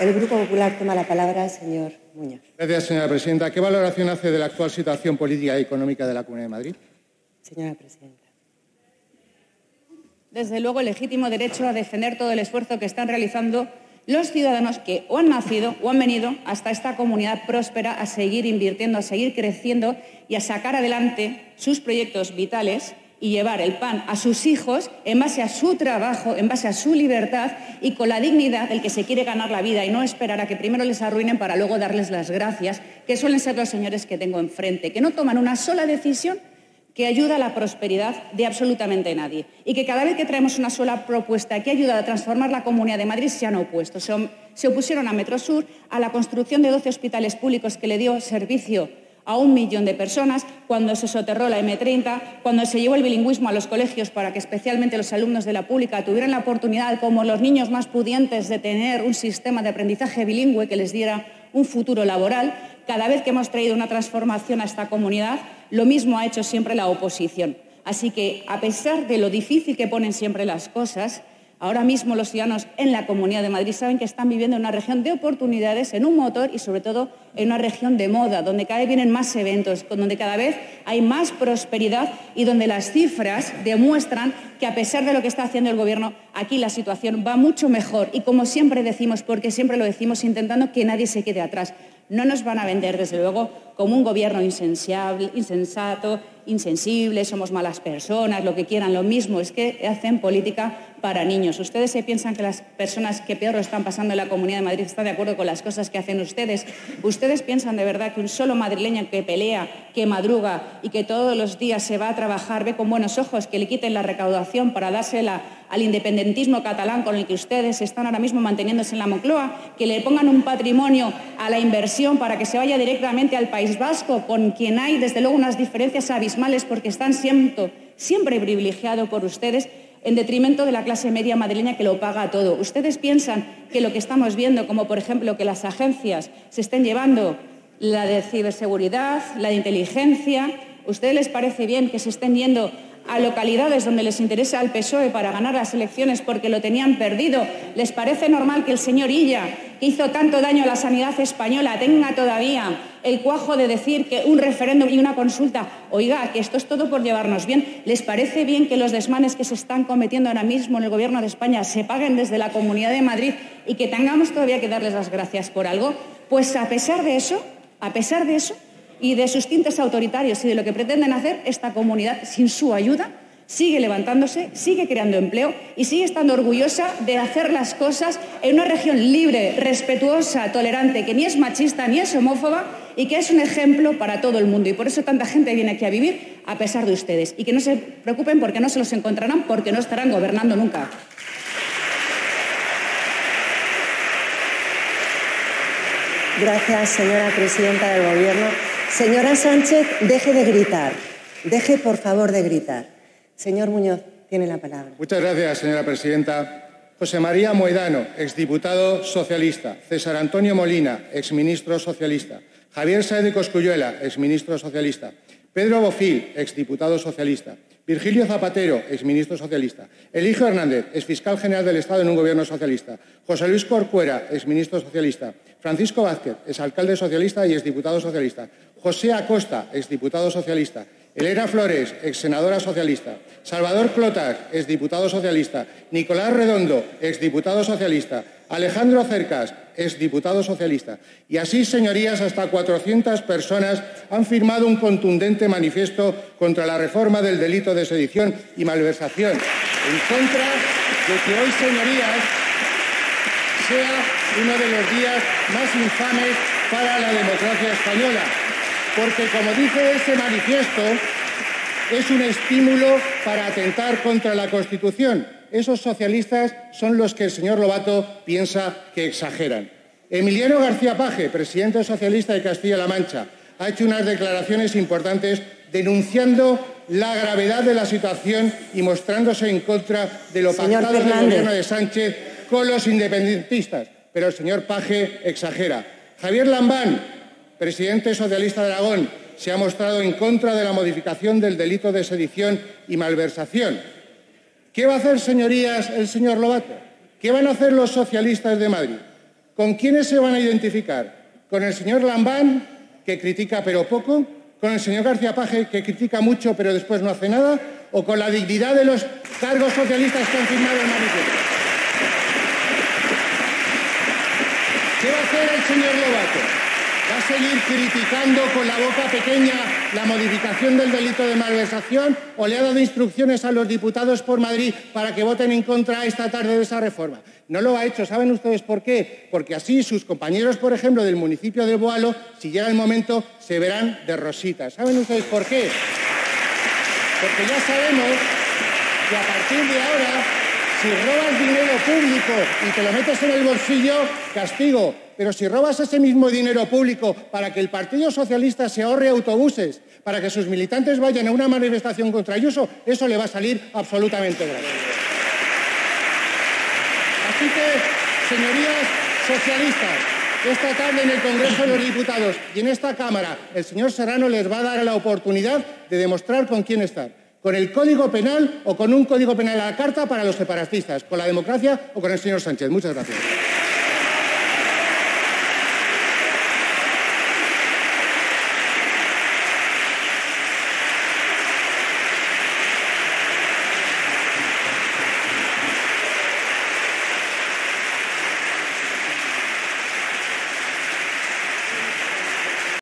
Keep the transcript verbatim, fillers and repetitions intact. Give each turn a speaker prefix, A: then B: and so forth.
A: El Grupo Popular toma la palabra el señor Muñoz.
B: Gracias, señora presidenta. ¿Qué valoración hace de la actual situación política y económica de la Comunidad de Madrid?
A: Señora presidenta.
C: Desde luego, el legítimo derecho a defender todo el esfuerzo que están realizando los ciudadanos que o han nacido o han venido hasta esta comunidad próspera a seguir invirtiendo, a seguir creciendo y a sacar adelante sus proyectos vitales y llevar el pan a sus hijos en base a su trabajo, en base a su libertad y con la dignidad del que se quiere ganar la vida y no esperar a que primero les arruinen para luego darles las gracias, que suelen ser los señores que tengo enfrente, que no toman una sola decisión que ayuda a la prosperidad de absolutamente nadie y que cada vez que traemos una sola propuesta que ayuda a transformar la Comunidad de Madrid se han opuesto. Se, se opusieron a Metrosur, a la construcción de doce hospitales públicos que le dio servicio a un millón de personas, cuando se soterró la eme treinta, cuando se llevó el bilingüismo a los colegios para que especialmente los alumnos de la pública tuvieran la oportunidad, como los niños más pudientes, de tener un sistema de aprendizaje bilingüe que les diera un futuro laboral. Cada vez que hemos traído una transformación a esta comunidad, lo mismo ha hecho siempre la oposición. Así que, a pesar de lo difícil que ponen siempre las cosas, ahora mismo los ciudadanos en la Comunidad de Madrid saben que están viviendo en una región de oportunidades, en un motor y, sobre todo, en una región de moda, donde cada vez vienen más eventos, donde cada vez hay más prosperidad y donde las cifras demuestran que, a pesar de lo que está haciendo el Gobierno, aquí la situación va mucho mejor. Y, como siempre decimos, porque siempre lo decimos, intentando que nadie se quede atrás. No nos van a vender, desde luego, como un gobierno insensible, insensato, insensible, somos malas personas, lo que quieran. Lo mismo es que hacen política para niños. Ustedes se piensan que las personas que peor lo están pasando en la Comunidad de Madrid están de acuerdo con las cosas que hacen ustedes. Ustedes piensan de verdad que un solo madrileño que pelea, que madruga y que todos los días se va a trabajar ve con buenos ojos que le quiten la recaudación para dársela al independentismo catalán con el que ustedes están ahora mismo manteniéndose en la Moncloa, que le pongan un patrimonio a la inversión para que se vaya directamente al País Vasco, con quien hay desde luego unas diferencias abismales porque están siempre, siempre privilegiados por ustedes, en detrimento de la clase media madrileña que lo paga todo. ¿Ustedes piensan que lo que estamos viendo, como por ejemplo que las agencias se estén llevando la de ciberseguridad, la de inteligencia, ¿a ustedes les parece bien que se estén yendo a localidades donde les interesa al P S O E para ganar las elecciones porque lo tenían perdido? ¿Les parece normal que el señor Illa, que hizo tanto daño a la sanidad española, tenga todavía el cuajo de decir que un referéndum y una consulta, oiga, que esto es todo por llevarnos bien? ¿Les parece bien que los desmanes que se están cometiendo ahora mismo en el Gobierno de España se paguen desde la Comunidad de Madrid y que tengamos todavía que darles las gracias por algo? Pues a pesar de eso, a pesar de eso, y de sus tintes autoritarios y de lo que pretenden hacer, esta comunidad, sin su ayuda, sigue levantándose, sigue creando empleo y sigue estando orgullosa de hacer las cosas en una región libre, respetuosa, tolerante, que ni es machista ni es homófoba y que es un ejemplo para todo el mundo. Y por eso tanta gente viene aquí a vivir a pesar de ustedes. Y que no se preocupen porque no se los encontrarán, porque no estarán gobernando nunca.
A: Gracias, señora presidenta del Gobierno. Señora Sánchez, deje de gritar. Deje, por favor, de gritar. Señor Muñoz, tiene la palabra.
B: Muchas gracias, señora presidenta. José María Moedano, exdiputado socialista. César Antonio Molina, exministro socialista. Javier Sáez de Cosculluela, exministro socialista. Pedro Bofill, exdiputado socialista. Virgilio Zapatero, exministro socialista. Eligio Hernández, exfiscal general del Estado en un gobierno socialista. José Luis Corcuera, exministro socialista. Francisco Vázquez, exalcalde socialista y exdiputado socialista. José Acosta, exdiputado socialista. Elena Flores, exsenadora socialista. Salvador Clotas, exdiputado socialista. Nicolás Redondo, exdiputado socialista. Alejandro Cercas, exdiputado socialista. Y así, señorías, hasta cuatrocientas personas han firmado un contundente manifiesto contra la reforma del delito de sedición y malversación, en contra de que hoy, señorías, sea uno de los días más infames para la democracia española. Porque, como dice ese manifiesto, es un estímulo para atentar contra la Constitución. Esos socialistas son los que el señor Lobato piensa que exageran. Emiliano García Paje, presidente socialista de Castilla-La Mancha, ha hecho unas declaraciones importantes denunciando la gravedad de la situación y mostrándose en contra de lo pactado en el Gobierno de Sánchez con los independentistas. Pero el señor Paje exagera. Javier Lambán, presidente socialista de Aragón, se ha mostrado en contra de la modificación del delito de sedición y malversación. ¿Qué va a hacer, señorías, el señor Lobato? ¿Qué van a hacer los socialistas de Madrid? ¿Con quiénes se van a identificar? ¿Con el señor Lambán, que critica pero poco? ¿Con el señor García Paje, que critica mucho pero después no hace nada? ¿O con la dignidad de los cargos socialistas que han firmado el manifiesto? ¿Qué va a hacer el señor Lobato? ¿Va a seguir criticando con la boca pequeña la modificación del delito de malversación o le ha dado instrucciones a los diputados por Madrid para que voten en contra esta tarde de esa reforma? No lo ha hecho. ¿Saben ustedes por qué? Porque así sus compañeros, por ejemplo, del municipio de Boalo, si llega el momento, se verán de rositas. ¿Saben ustedes por qué? Porque ya sabemos que a partir de ahora, si robas dinero público y te lo metes en el bolsillo, castigo. Pero si robas ese mismo dinero público para que el Partido Socialista se ahorre autobuses, para que sus militantes vayan a una manifestación contra Ayuso, eso le va a salir absolutamente gratis. Así que, señorías socialistas, esta tarde en el Congreso de los Diputados y en esta Cámara, el señor Serrano les va a dar la oportunidad de demostrar con quién estar. ¿Con el Código Penal o con un Código Penal a la carta para los separatistas? ¿Con la democracia o con el señor Sánchez? Muchas gracias.